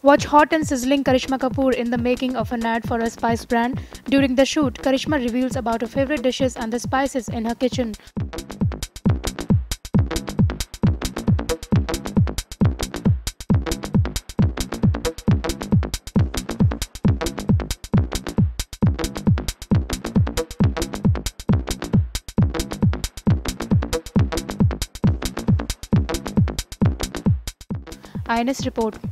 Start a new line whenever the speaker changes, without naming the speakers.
Watch hot and sizzling Karishma Kapoor in the making of an ad for a spice brand. During the shoot, Karishma reveals about her favorite dishes and the spices in her kitchen. INS report.